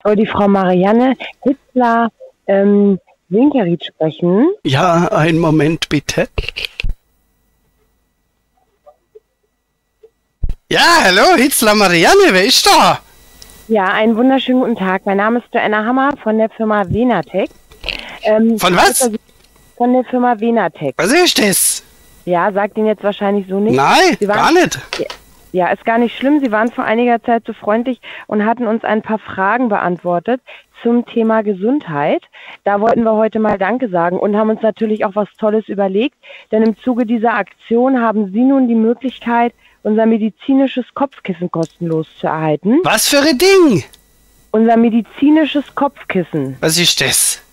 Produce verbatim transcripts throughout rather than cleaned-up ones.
Oh, die Frau Marianne Hitzler ähm, Winkerit sprechen. Ja, einen Moment bitte. Ja, hallo, Hitzler Marianne, wer ist da? Ja, einen wunderschönen guten Tag. Mein Name ist Joanna Hammer von der Firma Venatec. Ähm, Von was? Von der Firma Venatec. Was ist das? Ja, sagt Ihnen jetzt wahrscheinlich so nicht. Nein, Sie waren, gar nicht. Ja, ist gar nicht schlimm. Sie waren vor einiger Zeit so freundlich und hatten uns ein paar Fragen beantwortet zum Thema Gesundheit. Da wollten wir heute mal Danke sagen und haben uns natürlich auch was Tolles überlegt, denn im Zuge dieser Aktion haben Sie nun die Möglichkeit, unser medizinisches Kopfkissen kostenlos zu erhalten. Was für ein Ding? Unser medizinisches Kopfkissen. Was ist das?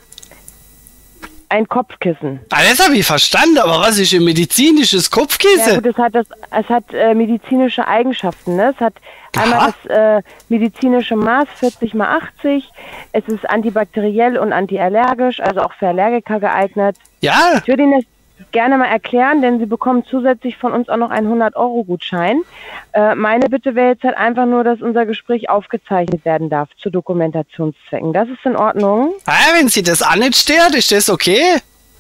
Ein Kopfkissen. Ah, das habe ich verstanden, aber was ist ein medizinisches Kopfkissen? Ja gut, es hat, das, es hat äh, medizinische Eigenschaften. Ne? Es hat Aha. einmal das äh, medizinische Maß vierzig mal achtzig. Es ist antibakteriell und antiallergisch, also auch für Allergiker geeignet. Ja. Ich würde Ihnen das gerne mal erklären, denn Sie bekommen zusätzlich von uns auch noch einen hundert Euro Gutschein. Äh, meine Bitte wäre jetzt halt einfach nur, dass unser Gespräch aufgezeichnet werden darf zu Dokumentationszwecken. Das ist in Ordnung? Ah, wenn Sie das auch nicht stört, ist das okay?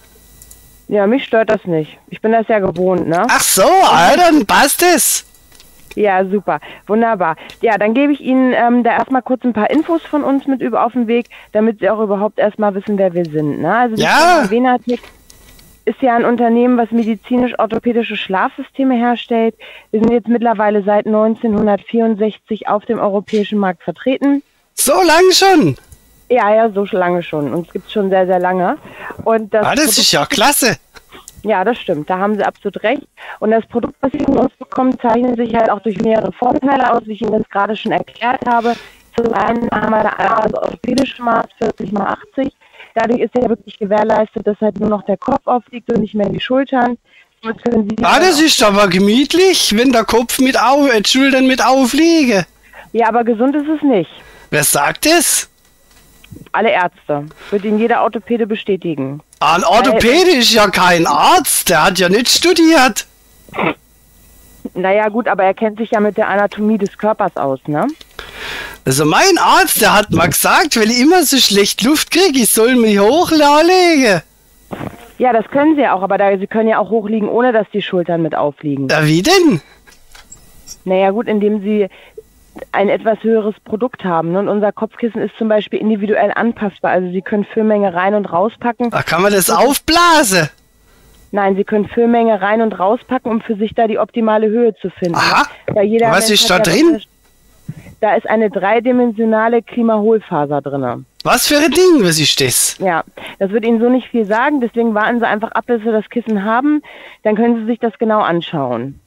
Ja, mich stört das nicht. Ich bin das ja gewohnt, ne? Ach so, ah, dann passt es. Ja, super. Wunderbar. Ja, dann gebe ich Ihnen ähm, da erstmal kurz ein paar Infos von uns mit über auf den Weg, damit Sie auch überhaupt erstmal wissen, wer wir sind, ne? Also die Ja. Firma Venatec ist ja ein Unternehmen, was medizinisch-orthopädische Schlafsysteme herstellt. Wir sind jetzt mittlerweile seit neunzehnhundertvierundsechzig auf dem europäischen Markt vertreten. So lang schon? Ja, ja, so lange schon. Uns gibt es schon sehr, sehr lange. Und das Ah, das Produkt, ist ja klasse. ja, das stimmt. Da haben Sie absolut recht. Und das Produkt, was Sie von uns bekommen, zeichnet sich halt auch durch mehrere Vorteile aus, wie ich Ihnen das gerade schon erklärt habe. Zum einen haben wir da einmal das orthopädische Maß vierzig mal achtzig. Dadurch ist ja wirklich gewährleistet, dass halt nur noch der Kopf aufliegt und nicht mehr die Schultern. Somit können Sie Ah, das ist aber gemütlich, wenn der Kopf mit auf, äh, die Schultern mit aufliegen. Ja, aber gesund ist es nicht. Wer sagt das? Alle Ärzte. Wird Ihnen jeder Orthopäde bestätigen. Ein Orthopäde ist ja kein Arzt, der hat ja nicht studiert. Naja gut, aber er kennt sich ja mit der Anatomie des Körpers aus, ne? Also mein Arzt, der hat mal gesagt, wenn ich immer so schlecht Luft kriege, ich soll mich hochlegen. Ja, das können Sie auch, aber da, Sie können ja auch hochliegen, ohne dass die Schultern mit aufliegen. Ja, wie denn? Naja gut, indem Sie ein etwas höheres Produkt haben. Ne? Und unser Kopfkissen ist zum Beispiel individuell anpassbar. Also Sie können Füllmenge rein und rauspacken. Da kann man das aufblasen. Nein, Sie können Füllmenge rein und rauspacken, um für sich da die optimale Höhe zu finden. Aha. Weil jeder Was Mensch ist da hat ja drin? Da ist eine dreidimensionale Klimaholfaser drin. Was für ein Ding, was ist das? Ja, das wird Ihnen so nicht viel sagen, deswegen warten Sie einfach ab, bis Sie das Kissen haben. Dann können Sie sich das genau anschauen.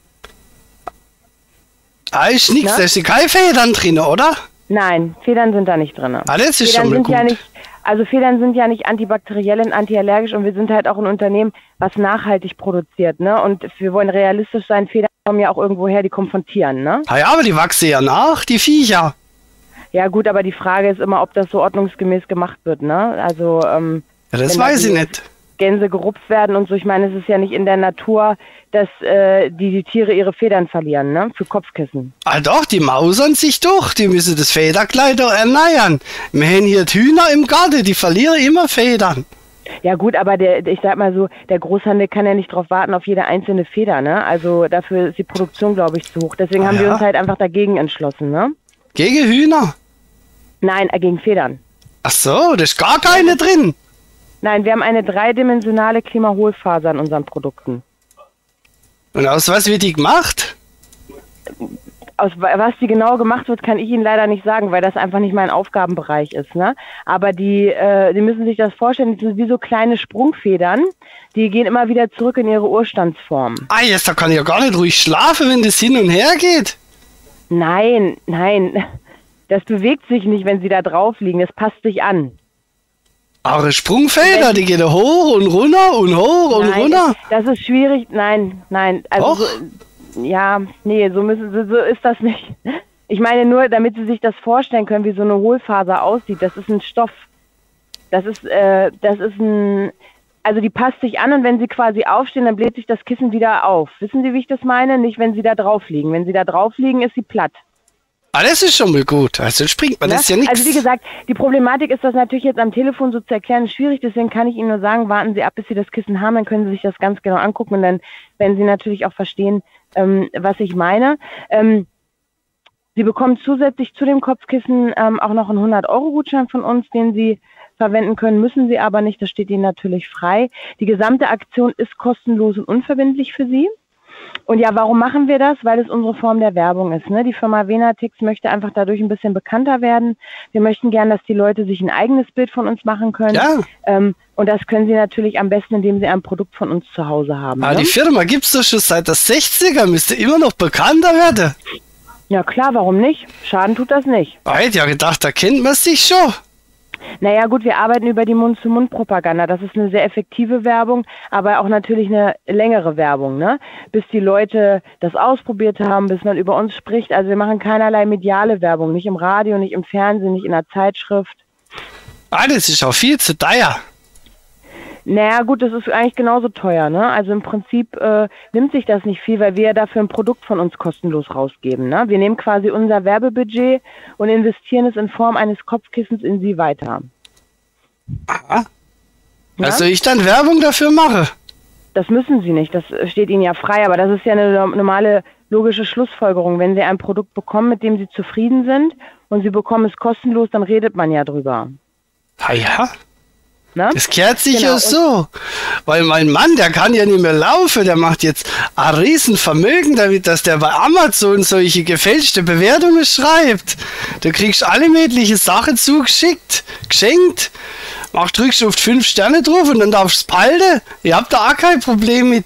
Ah, ist nix, Na? da sind keine Federn drin, oder? Nein, Federn sind da nicht drin. Ah, das ist Federn schon mal sind gut. ja nicht, also Federn sind ja nicht antibakteriell und antiallergisch und wir sind halt auch ein Unternehmen, was nachhaltig produziert, ne? Und wir wollen realistisch sein, Federn kommen ja auch irgendwo her, die kommen von Tieren, ne? Ah ja, aber die wachsen ja nach, die Viecher. Ja gut, aber die Frage ist immer, ob das so ordnungsgemäß gemacht wird, ne? Also, ähm, Ja, das wenn da weiß ich die nicht. Gänse gerupft werden und so. Ich meine, es ist ja nicht in der Natur, dass äh, die, die Tiere ihre Federn verlieren, ne? Für Kopfkissen. Ah doch, die mausern sich doch, die müssen das Federkleid doch erneuern. Wir haben hier die Hühner im Garten, die verlieren immer Federn. Ja gut, aber der, ich sag mal so, der Großhandel kann ja nicht drauf warten auf jede einzelne Feder, ne? Also dafür ist die Produktion, glaube ich, zu hoch. Deswegen Ah, haben wir ja? uns halt einfach dagegen entschlossen, ne? Gegen Hühner? Nein, äh, gegen Federn. Ach so, da ist gar keine drin. Nein, wir haben eine dreidimensionale Klimaholfaser in unseren Produkten. Und aus was wird die gemacht? Aus wa- was die genau gemacht wird, kann ich Ihnen leider nicht sagen, weil das einfach nicht mein Aufgabenbereich ist, ne? Aber die, äh, die müssen sich das vorstellen, das sind wie so kleine Sprungfedern, die gehen immer wieder zurück in ihre Urstandsform. Ah, jetzt, da kann ich ja gar nicht ruhig schlafen, wenn das hin und her geht. Nein, nein, das bewegt sich nicht, wenn Sie da drauf liegen, das passt sich an. Aber Sprungfelder, die gehen hoch und runter und hoch und Nein, runter. das ist schwierig, nein, nein, also Doch. so, ja, nee, so müssen Sie, so ist das nicht. Ich meine nur, damit Sie sich das vorstellen können, wie so eine Hohlfaser aussieht, das ist ein Stoff. Das ist, äh, das ist ein, also die passt sich an und wenn Sie quasi aufstehen, dann bläht sich das Kissen wieder auf. Wissen Sie, wie ich das meine? Nicht, wenn Sie da drauf liegen. Wenn Sie da drauf liegen, ist sie platt. Ah, das ist schon mal gut. Also springt man, Ne? das ist ja nichts. Also wie gesagt, die Problematik ist, das natürlich jetzt am Telefon so zu erklären, ist schwierig. Deswegen kann ich Ihnen nur sagen, warten Sie ab, bis Sie das Kissen haben, dann können Sie sich das ganz genau angucken und dann werden Sie natürlich auch verstehen, ähm, was ich meine. Ähm, Sie bekommen zusätzlich zu dem Kopfkissen ähm, auch noch einen hundert-Euro-Gutschein von uns, den Sie verwenden können, müssen Sie aber nicht, das steht Ihnen natürlich frei. Die gesamte Aktion ist kostenlos und unverbindlich für Sie. Und ja, warum machen wir das? Weil es unsere Form der Werbung ist. Ne? Die Firma Venatix möchte einfach dadurch ein bisschen bekannter werden. Wir möchten gern, dass die Leute sich ein eigenes Bild von uns machen können. Ja. Ähm, und das können sie natürlich am besten, indem sie ein Produkt von uns zu Hause haben. Ah, ne? die Firma gibt's doch schon seit der sechziger, müsste immer noch bekannter werden. Ja klar, warum nicht? Schaden tut das nicht. Ich hätte ja gedacht, da kennt man sich schon. Naja gut, wir arbeiten über die Mund-zu-Mund-Propaganda. Das ist eine sehr effektive Werbung, aber auch natürlich eine längere Werbung, ne? Bis die Leute das ausprobiert haben, bis man über uns spricht. Also wir machen keinerlei mediale Werbung, nicht im Radio, nicht im Fernsehen, nicht in der Zeitschrift. Ah, das ist auch viel zu teuer. Naja gut, das ist eigentlich genauso teuer, ne? Also im Prinzip äh, nimmt sich das nicht viel, weil wir ja dafür ein Produkt von uns kostenlos rausgeben, ne? Wir nehmen quasi unser Werbebudget und investieren es in Form eines Kopfkissens in Sie weiter. Aha. Ja? Also ich dann Werbung dafür mache. Das müssen Sie nicht, das steht Ihnen ja frei, aber das ist ja eine normale logische Schlussfolgerung. Wenn Sie ein Produkt bekommen, mit dem Sie zufrieden sind und Sie bekommen es kostenlos, dann redet man ja drüber. Ah ja. Ne? Das kehrt sich Genau, ja so. Weil mein Mann, der kann ja nicht mehr laufen, der macht jetzt ein Riesenvermögen damit, dass der bei Amazon solche gefälschte Bewertungen schreibt. Du kriegst alle möglichen Sachen zugeschickt, geschenkt, mach drückst auf fünf Sterne drauf und dann darfst du es behalten. Ihr habt da auch kein Problem mit.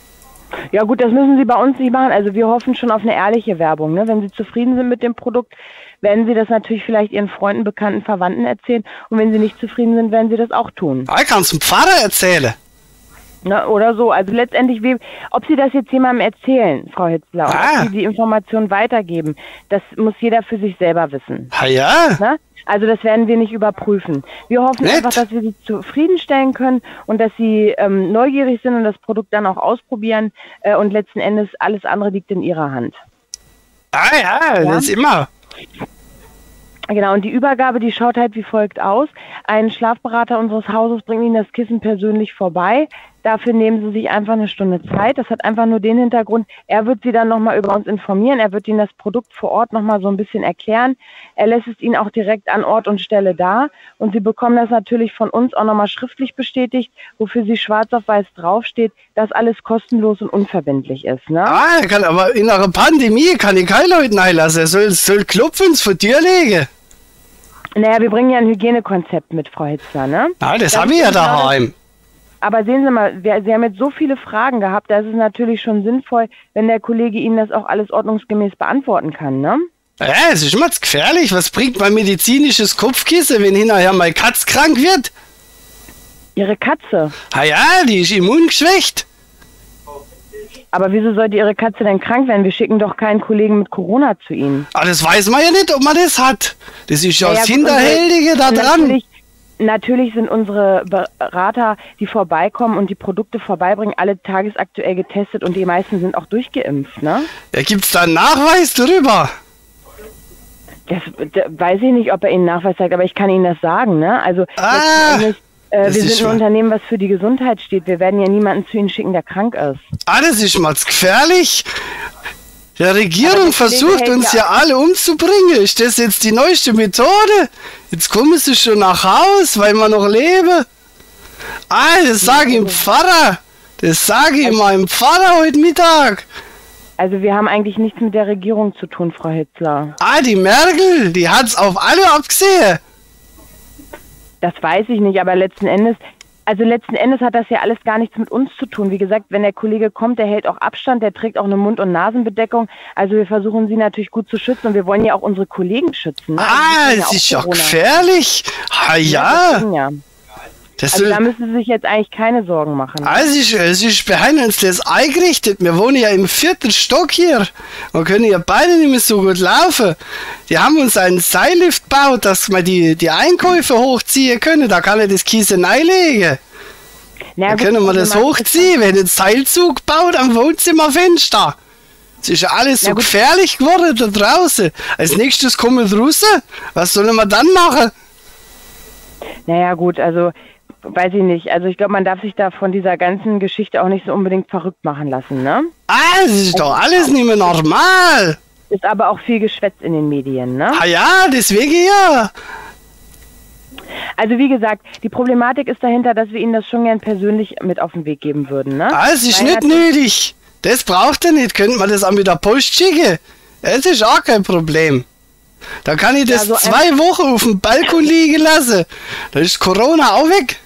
Ja gut, das müssen Sie bei uns nicht machen. Also wir hoffen schon auf eine ehrliche Werbung. Ne? Wenn Sie zufrieden sind mit dem Produkt, werden Sie das natürlich vielleicht Ihren Freunden, Bekannten, Verwandten erzählen. Und wenn Sie nicht zufrieden sind, werden Sie das auch tun. Ich kann's dem Pfarrer erzählen. Ne? Oder so. Also letztendlich, wie, ob Sie das jetzt jemandem erzählen, Frau Hitzler, und Ah. ob Sie die Information weitergeben, das muss jeder für sich selber wissen. Ah ja. Ne? Also das werden wir nicht überprüfen. Wir hoffen Nett. einfach, dass wir Sie zufriedenstellen können und dass Sie ähm, neugierig sind und das Produkt dann auch ausprobieren. Äh, und letzten Endes, alles andere liegt in Ihrer Hand. Ah ja, Ja. das ist immer. Genau, und die Übergabe, die schaut halt wie folgt aus. Ein Schlafberater unseres Hauses bringt Ihnen das Kissen persönlich vorbei. Dafür nehmen Sie sich einfach eine Stunde Zeit. Das hat einfach nur den Hintergrund, er wird Sie dann nochmal über uns informieren. Er wird Ihnen das Produkt vor Ort nochmal so ein bisschen erklären. Er lässt es Ihnen auch direkt an Ort und Stelle da. Und Sie bekommen das natürlich von uns auch nochmal schriftlich bestätigt, wofür Sie schwarz auf weiß draufsteht, dass alles kostenlos und unverbindlich ist. Ne? Ah, er kann aber in einer Pandemie kann ich keine Leute reinlassen. Er soll, soll klopfen und vor Tür legen. Naja, wir bringen ja ein Hygienekonzept mit, Frau Hitzler. Ne? Ah, das Das habe ich ist ja genau das- daheim. Aber sehen Sie mal, wir, Sie haben jetzt so viele Fragen gehabt, da ist es natürlich schon sinnvoll, wenn der Kollege Ihnen das auch alles ordnungsgemäß beantworten kann, ne? Ja, es ist immer zu gefährlich. Was bringt mein medizinisches Kopfkissen, wenn hinterher meine Katz krank wird? Ihre Katze. Ah ja, die ist immungeschwächt. Aber wieso sollte Ihre Katze denn krank werden? Wir schicken doch keinen Kollegen mit Corona zu Ihnen. Ah, das weiß man ja nicht, ob man das hat. Das ist ja Naja, das gut, Hinterhältige da unsere- dran. Natürlich, natürlich sind unsere Berater, die vorbeikommen und die Produkte vorbeibringen, alle tagesaktuell getestet und die meisten sind auch durchgeimpft, ne? Ja, gibt's da einen Nachweis drüber? Das, das weiß ich nicht, ob er Ihnen Nachweis zeigt, aber ich kann Ihnen das sagen, ne? Also Ah, letzten Endes, äh, das wir ist sind ein schon- Unternehmen, was für die Gesundheit steht. Wir werden ja niemanden zu Ihnen schicken, der krank ist. Ah, das ist mal zu gefährlich. Die Regierung Aber der versucht Kollege uns hält ja alle umzubringen. Ist das jetzt die neueste Methode? Jetzt kommen sie schon nach Haus, weil wir noch leben. Ah, das sage ich dem Pfarrer. Das sage ich meinem Pfarrer heute Mittag. Also wir haben eigentlich nichts mit der Regierung zu tun, Frau Hitzler. Ah, die Merkel, die hat's auf alle abgesehen. Das weiß ich nicht, aber letzten Endes, also letzten Endes hat das ja alles gar nichts mit uns zu tun. Wie gesagt, wenn der Kollege kommt, der hält auch Abstand, der trägt auch eine Mund- und Nasenbedeckung. Also wir versuchen sie natürlich gut zu schützen und wir wollen ja auch unsere Kollegen schützen. Ne? Also Ah, die kriegen das auch ist ja Corona. gefährlich. Ah ja. deswegen ja. Das Also soll- da müssen Sie sich jetzt eigentlich keine Sorgen machen. Ah, es ist, es ist behind uns das eingerichtet. Wir wohnen ja im vierten Stock hier. Wir können ja beide nicht mehr so gut laufen. Die haben uns einen Seillift gebaut, dass wir die, die Einkäufe hochziehen können. Da kann er das Kissen einlegen. Na Da gut, können wir das Problematik ist- hochziehen. Wir haben einen Seilzug gebaut am Wohnzimmerfenster. Es ist ja alles so Ja, gut. gefährlich geworden da draußen. Als nächstes kommen Russen. Was sollen wir dann machen? Naja gut, also weiß ich nicht. Also ich glaube, man darf sich da von dieser ganzen Geschichte auch nicht so unbedingt verrückt machen lassen, ne? Ah, das ist doch alles nicht mehr normal. Ist aber auch viel geschwätzt in den Medien, ne? Ah ja, deswegen ja. Also wie gesagt, die Problematik ist dahinter, dass wir Ihnen das schon gern persönlich mit auf den Weg geben würden, ne? Ah, es ist Weil nicht natürlich- nötig. Das braucht er nicht. Könnte man das auch mit der Post schicken? Es ist auch kein Problem. Da kann ich das Also ein- zwei Wochen auf dem Balkon liegen lassen. Da ist Corona auch weg.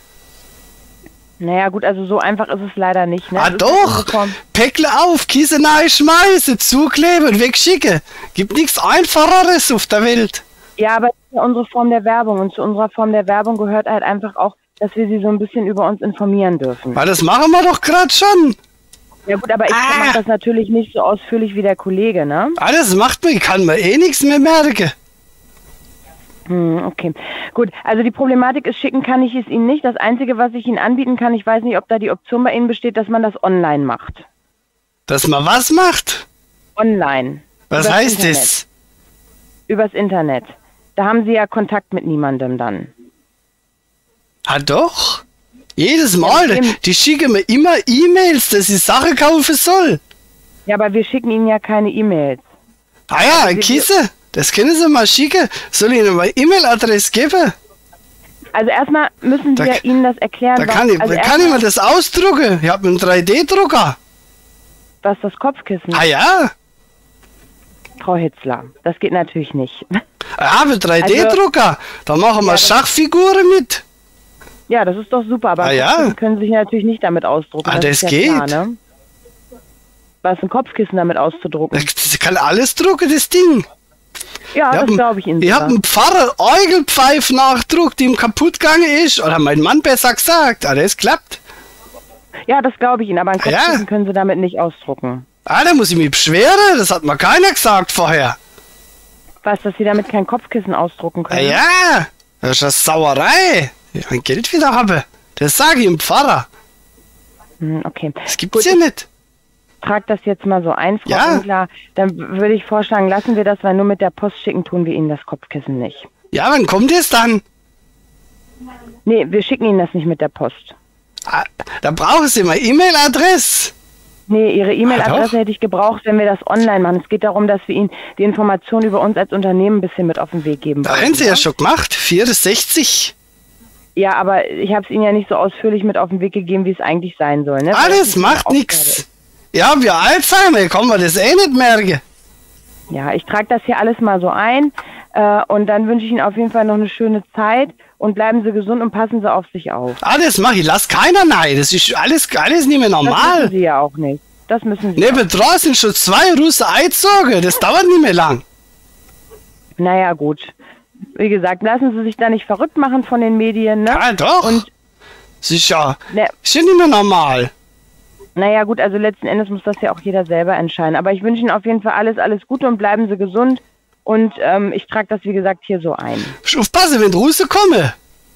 Naja gut, also so einfach ist es leider nicht, ne? Ah Das ist doch. unsere Form. Päckle auf, Kissen neu schmeißen, zukleben und wegschicken. Gibt nichts Einfacheres auf der Welt. Ja, aber das ist ja unsere Form der Werbung und zu unserer Form der Werbung gehört halt einfach auch, dass wir Sie so ein bisschen über uns informieren dürfen. Weil das machen wir doch gerade schon. Ja gut, aber ich Ah. mache das natürlich nicht so ausführlich wie der Kollege, ne? Ah, das macht mir, ich kann mir eh nichts mehr merken. Hm, okay. Gut, also die Problematik ist, schicken kann ich es Ihnen nicht. Das Einzige, was ich Ihnen anbieten kann, ich weiß nicht, ob da die Option bei Ihnen besteht, dass man das online macht. Dass man was macht? Online. Was Übers heißt Internet. das? Übers Internet. Da haben Sie ja Kontakt mit niemandem dann. Ah doch. Jedes Mal. eben. Die schicken mir immer E-Mails, dass ich Sachen kaufen soll. Ja, aber wir schicken Ihnen ja keine E-Mails. Ah ja, ein wir- Kissen. Das können Sie mal schicken. Soll ich Ihnen mal E-Mail-Adresse geben? Also erstmal müssen Da wir k- Ihnen das erklären, Da was, kann ich, also da kann ich erstmal, mir das ausdrucken. Ich habe einen drei D-Drucker. was das Kopfkissen Ah ja. Frau Hitzler. Das geht natürlich nicht. Ja, mit drei D-Drucker. Da machen wir Ja, das- Schachfiguren mit. Ja, das ist doch super, aber Ah, ja? Kopfkissen können Sie sich natürlich nicht damit ausdrucken. Ah, das ist ja geht. Klar, ne? Was, ein Kopfkissen damit auszudrucken? Das kann alles drucken, das Ding. Ja, Ich hab das ein- glaube ich Ihnen Ich habe sogar. einen Pfarrer Eugelpfeif nachdruck, die ihm kaputt gegangen ist. Oder mein Mann besser gesagt. Ah, das klappt. Ja, das glaube ich Ihnen, aber ein Ah, ja? Kopfkissen können Sie damit nicht ausdrucken. Ah, da muss ich mich beschweren. Das hat mir keiner gesagt vorher. Was, dass Sie damit kein Kopfkissen ausdrucken Ah, können? ja. Das ist eine Sauerei. Ich mein Geld wieder habe. Das sage ich dem Pfarrer. Hm, okay. Das gibt's ja nicht. Trag das jetzt mal so ein, Frau Ja. Winkler. Dann würde ich vorschlagen, lassen wir das, weil nur mit der Post schicken tun wir Ihnen das Kopfkissen nicht. Ja, wann kommt es dann? Nee, wir schicken Ihnen das nicht mit der Post. Ah, da brauchen Sie mal E-Mail-Adresse. Nee, Ihre Ah, E-Mail-Adresse doch. hätte ich gebraucht, wenn wir das online machen. Es geht darum, dass wir Ihnen die Informationen über uns als Unternehmen ein bisschen mit auf den Weg geben Da wollen. haben Sie ja schon gemacht. vierundsechzig. Ja, aber ich habe es Ihnen ja nicht so ausführlich mit auf den Weg gegeben, wie es eigentlich sein soll. Ne? Weil das Alles nicht meine macht Aufgabe nichts. ist. Ja, wir Alzheimer, kann man das eh nicht merken. Ja, ich trage das hier alles mal so ein äh, und dann wünsche ich Ihnen auf jeden Fall noch eine schöne Zeit und bleiben Sie gesund und passen Sie auf sich auf. Ah, das mach ich. Lass keiner nein. Das ist alles, alles nicht mehr Das müssen normal. Sie ja auch nicht. Das müssen Sie. Neben dran sind schon zwei Russen eingezogen. Das dauert nicht mehr lang. Naja, gut. Wie gesagt, lassen Sie sich da nicht verrückt machen von den Medien, ne? Ja, doch. Und, Das ist ja, ne, ist ja nicht mehr normal. naja, gut, also letzten Endes muss das ja auch jeder selber entscheiden. Aber ich wünsche Ihnen auf jeden Fall alles, alles Gute und bleiben Sie gesund. Und ähm, ich trage das, wie gesagt, hier so ein. Musst aufpassen, wenn die Russen kommen.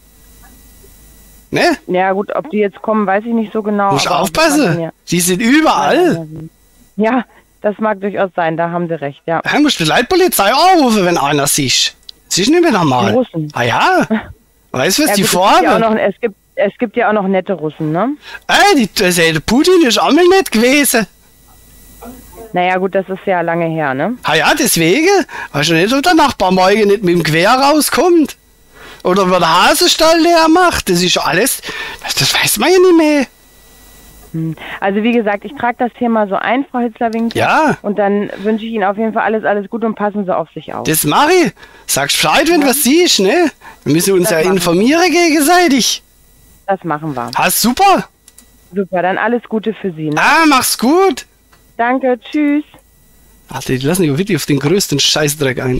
Ne? Ja, gut, ob die jetzt kommen, weiß ich nicht so genau. Musst aber auf jeden Fall aufpassen. ja. Die sind überall. Ja, das mag durchaus sein, da haben Sie recht, ja. Da musst du die Leitpolizei anrufen, wenn einer sieht. Das ist nicht mehr normal. Die Russen. Ah ja. Weißt du, was Ja, die gut, es, gibt ja auch vorhaben? noch, es, gibt, es gibt ja auch noch nette Russen, ne? Ey, die, das, der Putin ist einmal nicht gewesen. Naja, gut, das ist ja lange her, ne? Ah ja, deswegen. Weißt du nicht, ob der Nachbar morgen nicht mit dem Gewehr rauskommt? Oder ob er den Hasenstall leer macht? Das ist alles, das, das weiß man ja nicht mehr. Hm. Also wie gesagt, ich trage das hier mal so ein, Frau Hitzler-Winkler. Ja. Und dann wünsche ich Ihnen auf jeden Fall alles, alles Gute und passen Sie auf sich auf. Das mache ich. Sagst Bescheid, wenn du was siehst, ne? Wir müssen uns Das ja machen wir. informieren gegenseitig. Das machen wir. Ah, super. Super, dann alles Gute für Sie. Ne? Ah, mach's gut. Danke, tschüss. Alter, die lassen dich wirklich auf den größten Scheißdreck ein.